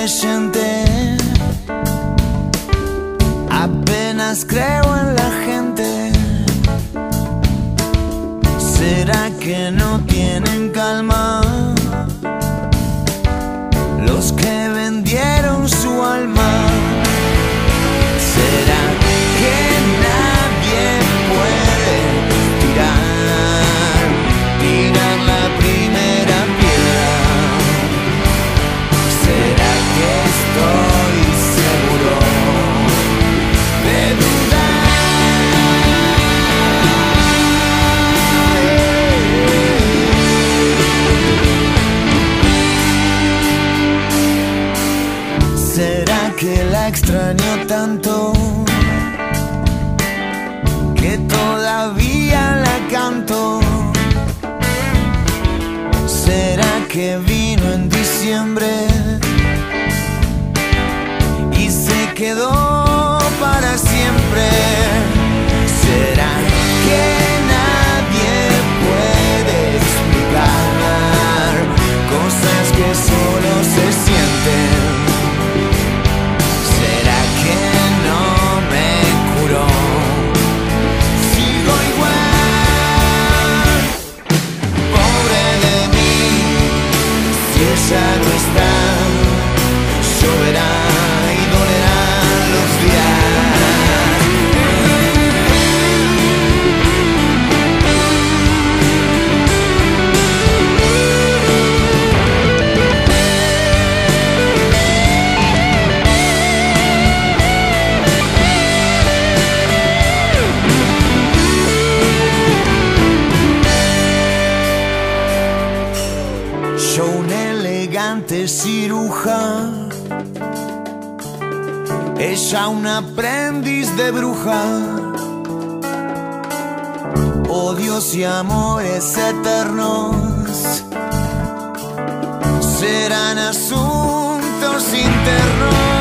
creyente, apenas creo en la gente. ¿Será que no tienen calma los que vendieron su alma? ¿Será que nadie puede tirar la primera piedra? ¿Será que estoy seguro de dudar? ¿Será que la extraño tanto que todavía la canto? ¿Será que vino en diciembre y se quedó para siempre? ¿Será que nadie puede explicar cosas que solo se sienten? ¿Será que no me curó? Sigo igual, pobre de mí. Si ella no está, lloverá y dolerán los días. Yo un elegante ciruja, ella un aprendiz de bruja. Odios y amores eternos serán asuntos internos.